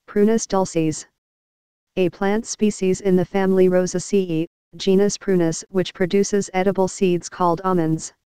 Prunus dulcis. A plant species in the family Rosaceae, genus Prunus, which produces edible seeds called almonds.